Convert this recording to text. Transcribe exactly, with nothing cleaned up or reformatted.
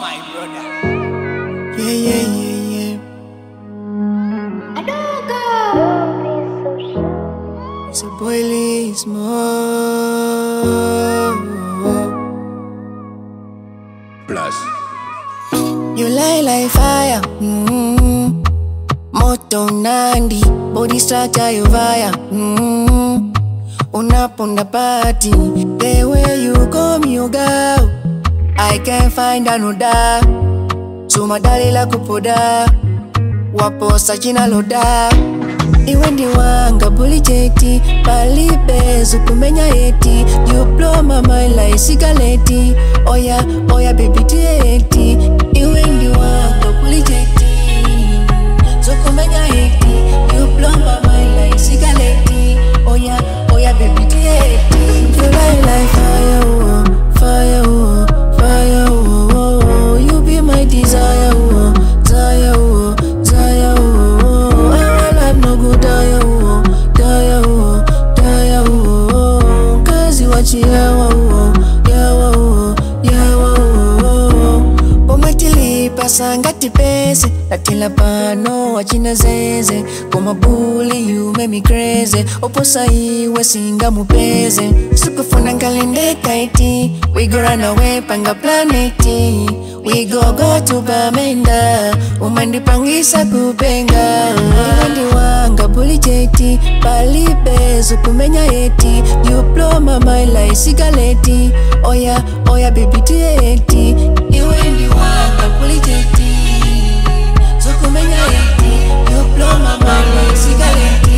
my brother. Yeah, yeah, yeah, yeah. Adoga. It's a boy Lismo. Plus. You lie like fire. Mm-hmm. Moto Nandi, body structure you fire. Mm-hmm. Unaponda party, the way you come you go. I can't find another. Sumadali la kupoda, wapo sajina loda. Iwe ndi wanga buli jeti, pali bezu kumenya eti. You blow my mind like cigarette. Oya, oya baby tieti. Iwe ndi wanga buli jeti, so kumenya eti. You blow my mind like cigarette. Oya, oya baby tieti. You light like fire, oh, fire, oh, fire, oh, oh, oh. You be my desire, oh, desire, oh, desire, oh. Our life no go die, oh, die, oh, die, oh. Cause you watch it, yeah, oh, yeah, oh, yeah, oh. Pomatili pasangati pese, latila pano wachina zeze. Koma bully you make me crazy. Oposa iwe singa mupeze. Sukufuna ngalende kaiti. We go run away panga planeti. We go go to Bamenda. Umandi pangisa kupenga. Iwendi wanga buli jeti, pali bezu kumenya eti. You blow my mind like cigarette. Oya, oya baby tieti. Iwendi wanga buli jeti, so kumenya eti. You blow my mind like cigarette.